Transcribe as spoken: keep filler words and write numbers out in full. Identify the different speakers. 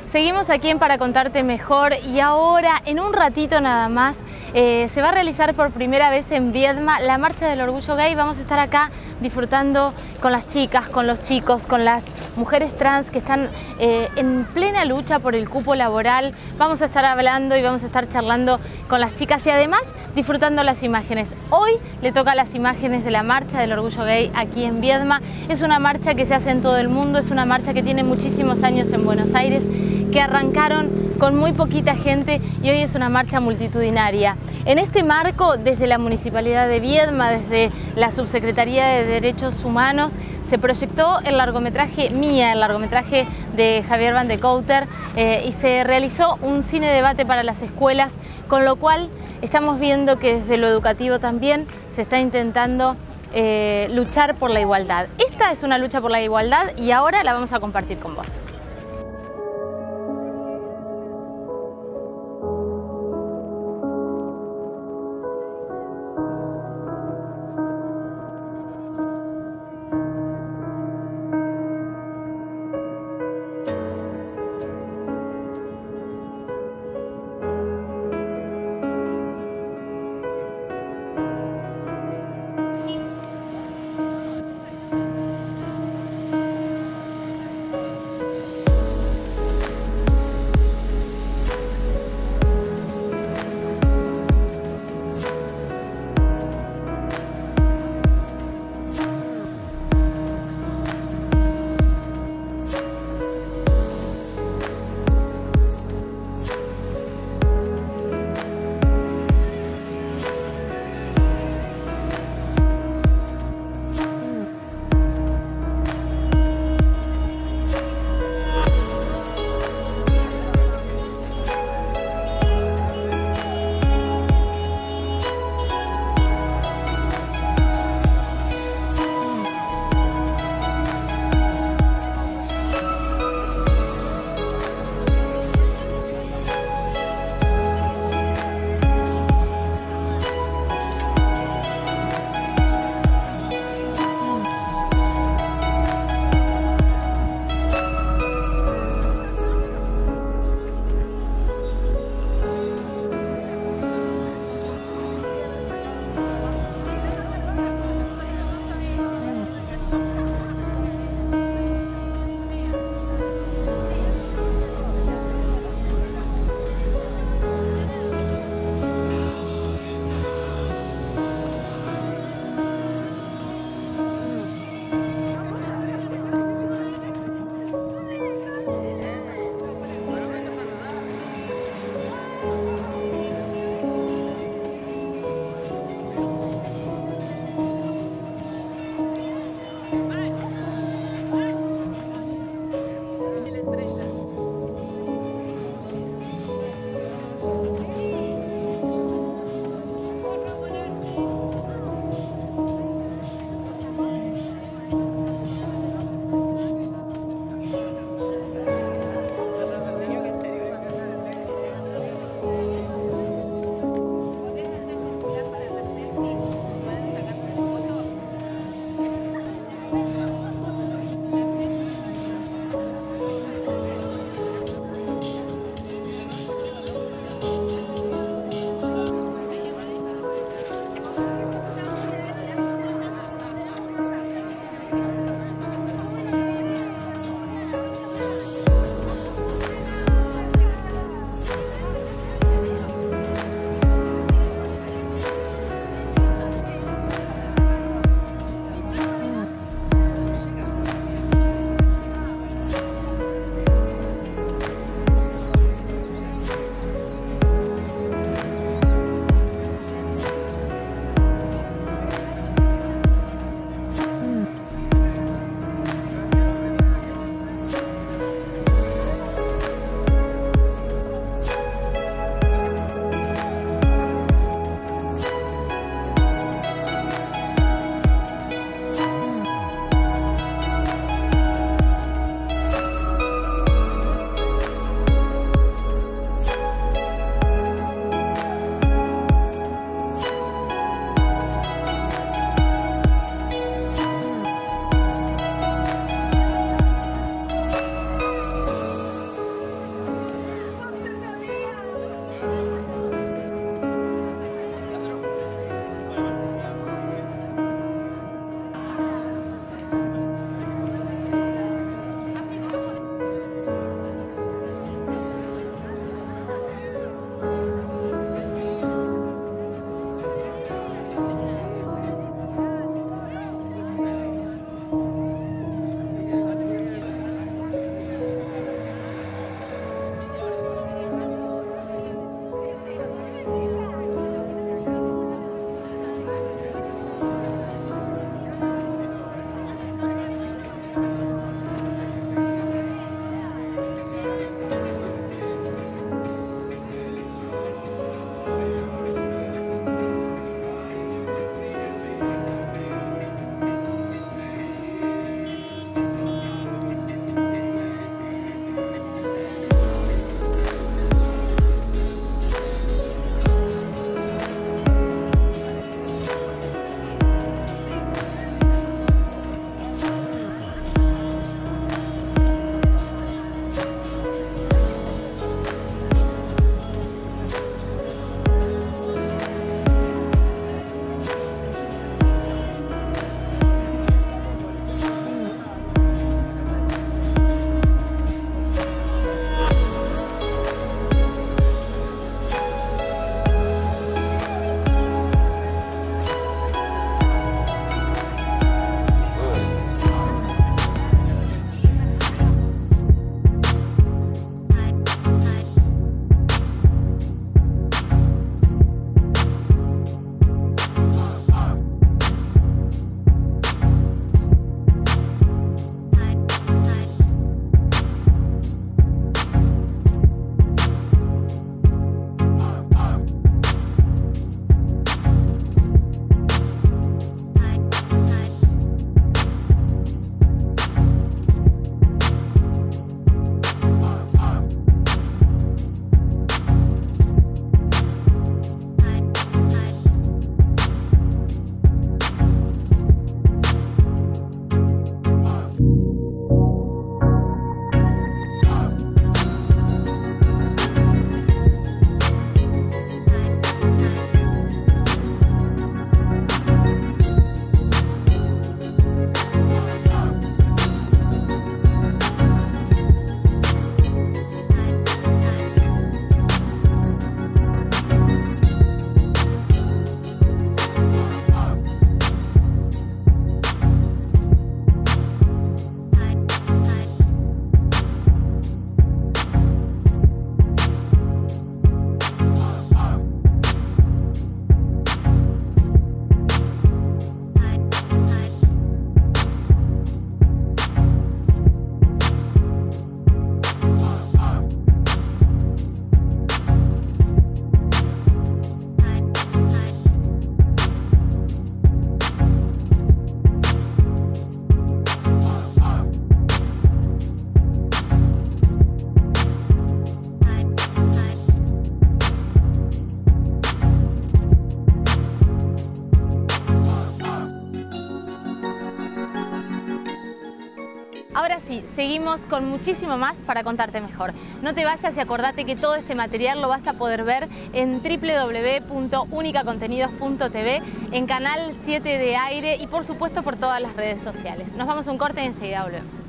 Speaker 1: Seguimos aquí en Para Contarte Mejor y ahora, en un ratito nada más, eh, se va a realizar por primera vez en Viedma la Marcha del Orgullo Gay. Vamos a estar acá disfrutando con las chicas, con los chicos, con las mujeres trans que están eh, en plena lucha por el cupo laboral. Vamos a estar hablando y vamos a estar charlando con las chicas y además disfrutando las imágenes. Hoy le toca las imágenes de la Marcha del Orgullo Gay aquí en Viedma. Es una marcha que se hace en todo el mundo, es una marcha que tiene muchísimos años en Buenos Aires, que arrancaron con muy poquita gente y hoy es una marcha multitudinaria. En este marco, desde la Municipalidad de Viedma, desde la Subsecretaría de Derechos Humanos, se proyectó el largometraje Mía, el largometraje de Javier Van de Couter, eh, y se realizó un cine debate para las escuelas, con lo cual estamos viendo que desde lo educativo también se está intentando eh, luchar por la igualdad. Esta es una lucha por la igualdad y ahora la vamos a compartir con vos. Ahora sí, seguimos con muchísimo más para contarte mejor. No te vayas y acordate que todo este material lo vas a poder ver en w w w punto única contenidos punto t v, en Canal siete de Aire y por supuesto por todas las redes sociales. Nos vamos a un corte y enseguida volvemos.